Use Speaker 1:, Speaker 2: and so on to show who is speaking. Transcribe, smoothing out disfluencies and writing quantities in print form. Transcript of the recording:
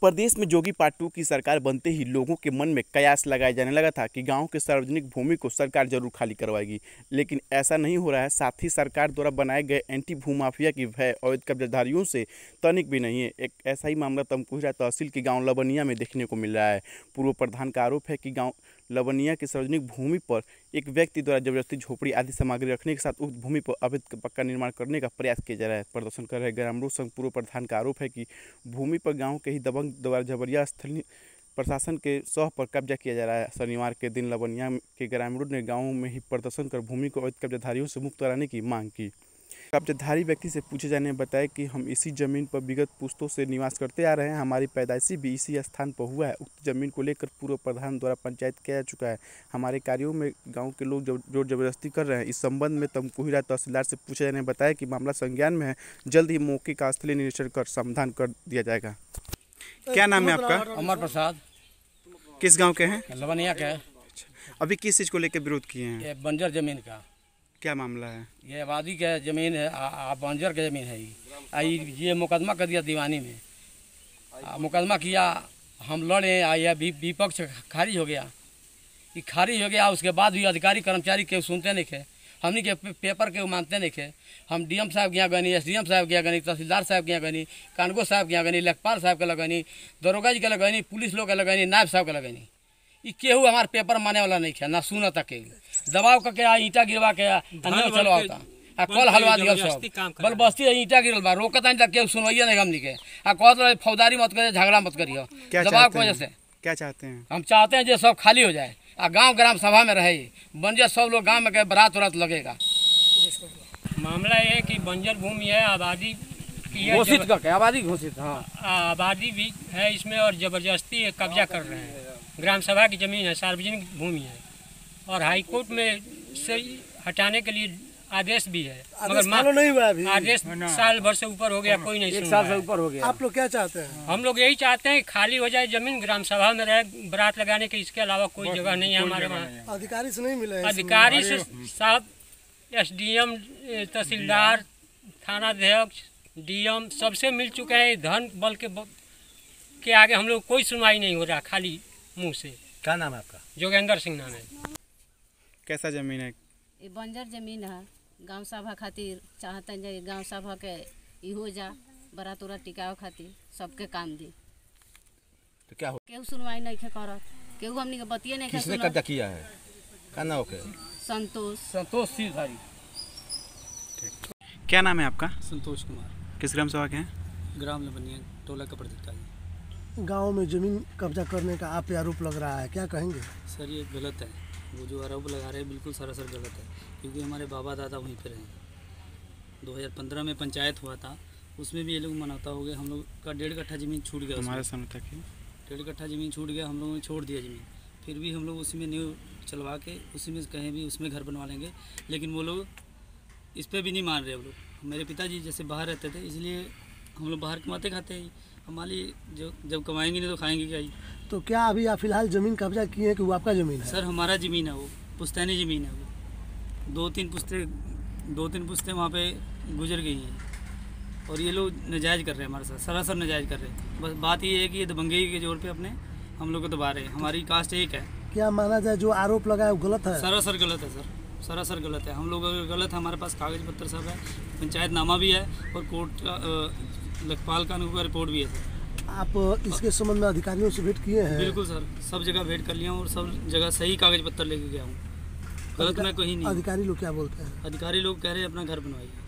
Speaker 1: प्रदेश में जोगी पार्ट 2 की सरकार बनते ही लोगों के मन में कयास लगाया जाने लगा था कि गांव के सार्वजनिक भूमि को सरकार जरूर खाली करवाएगी, लेकिन ऐसा नहीं हो रहा है। साथ ही सरकार द्वारा बनाए गए एंटी भूमाफिया की भय अवैध कब्जाधारियों से तनिक भी नहीं है। एक ऐसा ही मामला तमकुहीरा तहसील के गाँव लबनिया में देखने को मिल रहा है। पूर्व प्रधान का आरोप है कि गाँव लबनिया की सार्वजनिक भूमि पर एक व्यक्ति द्वारा जबरदस्ती झोपड़ी आदि सामग्री रखने के साथ उस भूमि पर अवैध पक्का निर्माण करने का प्रयास किया जा रहा है। प्रदर्शन कर रहे ग्रामीणों संघ पूर्व प्रधान का आरोप है कि भूमि पर गांव के ही दबंग द्वारा जबरिया स्थलीय प्रशासन के सह पर कब्जा किया जा रहा है। शनिवार के दिन लबनिया के ग्रामीणों ने गाँव में ही प्रदर्शन कर भूमि को अवैध कब्जाधारियों से मुक्त कराने की मांग की। कब्जाधारी व्यक्ति से पूछे जाने में बताया कि हम इसी जमीन पर विगत पुश्तों से निवास करते आ रहे हैं, हमारी पैदाइशी भी इसी स्थान पर हुआ है। उक्त जमीन को लेकर पूर्व प्रधान द्वारा पंचायत किया जा चुका है। हमारे कार्यों में गांव के लोग जोर जबरदस्ती कर रहे हैं। इस संबंध में तमकुहीरा तहसीलदार से पूछे जाने में बताया कि मामला संज्ञान में है, जल्द ही मौके का स्थलीय निरीक्षण कर समाधान कर दिया जाएगा। क्या नाम है आपका?
Speaker 2: अमर प्रसाद।
Speaker 1: किस गाँव के हैं?
Speaker 2: लबनिया के।
Speaker 1: अभी किस चीज़ को लेकर विरोध किए हैं?
Speaker 2: ये बंजर जमीन का।
Speaker 1: क्या मामला है?
Speaker 2: ये आबादी का जमीन है, बंजर का जमीन है। ये मुकदमा कर दिया दीवानी में, मुकदमा किया, हम लड़े, यह विपक्ष खारिज हो गया। ये खारिज हो गया, उसके बाद भी अधिकारी कर्मचारी के सुनते नहीं थे, हमने के पेपर के मानते नहीं थे। हम डीएम साहब गया गनी, एसडीएम साहब गया गनी, तहसीलदार साहब गया गनी, कानगो साहब गया गनी, लेखपाल साहब के लगनी, दरोगा जी के लगनी, पुलिस लोग के लगनी, नायब साहब के लगनी। ये केहू हमारे पेपर माने वाला नहीं था, ना सुना तक के दबाव करके ईंटा गिरवा के चलो आता कल हलवा दिया सब बल बस्ती ईंटा गिरल बा रोकता नहीं केहू सुनवाइए नहीं हमनी के कहते फौजदारी मत करिए, झगड़ा मत करिए दबाव की वजह से।
Speaker 1: क्या चाहते हैं? हम
Speaker 2: चाहते हैं जो सब खाली हो जाए, गांव ग्राम सभा में रहे, बंजर सब लोग गांव में बरात वरात लगेगा।
Speaker 3: मामला ये है कि बंजर भूमि है, आबादी
Speaker 2: घोषित करके आबादी घोषित, हाँ
Speaker 3: आबादी भी है इसमें और जबरदस्ती कब्जा कर रहे हैं। ग्राम सभा की जमीन है, सार्वजनिक भूमि है और हाई कोर्ट में से हटाने के लिए आदेश भी है, मगर मानो नहीं हुआ अभी। आदेश साल भर से ऊपर हो गया, कोई नहीं सुन रहा।
Speaker 2: 1 साल से ऊपर हो गया।
Speaker 4: आप लोग क्या चाहते हैं?
Speaker 3: हम लोग यही चाहते हैं खाली हो जाए जमीन, ग्राम सभा में रहे, बरात लगाने के इसके अलावा कोई जगह नहीं है हमारे वहाँ।
Speaker 4: अधिकारी से नहीं मिले?
Speaker 3: अधिकारी से साहब, एसडीएम, तहसीलदार, थानाध्यक्ष, डीएम सबसे मिल चुके हैं। धन बल के आगे हम लोग कोई सुनवाई नहीं हो रहा, खाली मुँह से।
Speaker 4: क्या नाम है आपका?
Speaker 3: जोगेंद्र सिंह नाम है।
Speaker 1: कैसा जमीन है?
Speaker 5: ये बंजर जमीन है, गांव सभा खातिर चाहते हैं गांव सभा के हो जा, बरात उरात टिकाव खातिर सबके काम दी।
Speaker 4: तो क्या हो?
Speaker 5: केहू सुनवाई नहीं करत, केहू हमनी के बतिये नहीं।
Speaker 4: किसने कब्जा किया है? क्या नाम है?
Speaker 2: संतोष सिंह।
Speaker 1: क्या नाम है आपका?
Speaker 6: संतोष कुमार।
Speaker 1: किस ग्राम सभा के हैं?
Speaker 6: ग्राम लबनिया टोला का प्रधिकारी।
Speaker 4: गांव में जमीन कब्जा करने का आप पे आरोप लग रहा है, क्या कहेंगे?
Speaker 6: सर ये गलत है, वो जो आरोप लगा रहे हैं बिल्कुल सरासर गलत है, क्योंकि हमारे बाबा दादा वहीं पर रहे। 2015 में पंचायत हुआ था, उसमें भी ये लोग मनाता हो गए। हम लोग का 1.5 कट्ठा ज़मीन छूट गया।
Speaker 1: हमारे समय तक
Speaker 6: 1.5 कट्ठा ज़मीन छूट गया, हम लोगों ने छोड़ दिया ज़मीन। फिर भी हम लोग उसी में न्यू चलवा के उसी में कहीं भी उसमें घर बनवा लेंगे, लेकिन वो लोग इस पर भी नहीं मान रहे। वो लोग, मेरे पिताजी जैसे बाहर रहते थे, इसलिए हम लोग बाहर कमाते खाते हैं, हमारी जो जब कमाएंगे नहीं तो खाएंगे क्या ही।
Speaker 4: तो क्या अभी आप फिलहाल जमीन कब्जा किए हैं कि वो आपका जमीन है?
Speaker 6: सर हमारा ज़मीन है, वो पुश्तैनी ज़मीन है। वो 2-3 पुश्तें वहाँ पे गुजर गई हैं और ये लोग नाजायज़ कर रहे हैं हमारे साथ, सरासर नाजायज़ कर रहे हैं। बस बात ये है कि ये दबंगई के जोर पे अपने हम लोग को दबा रहे हैं। हमारी कास्ट एक है।
Speaker 4: क्या माना जाए जो आरोप लगा है वो गलत है?
Speaker 6: सरासर गलत है सर, सरासर गलत है। हम लोग अगर गलत है, हमारे पास कागज पत्र सब है, पंचायतनामा भी है और कोर्ट का लेखपाल का रिपोर्ट भी है सर।
Speaker 4: आप इसके संबंध में अधिकारियों से भेंट किए हैं?
Speaker 6: बिल्कुल सर, सब जगह भेंट कर लिया हूँ और सब जगह सही कागज पत्र लेके गया हूँ। गलत मैं कहीं नहीं।
Speaker 4: अधिकारी लोग क्या बोलते हैं?
Speaker 6: अधिकारी लोग कह रहे हैं अपना घर बनवाइए।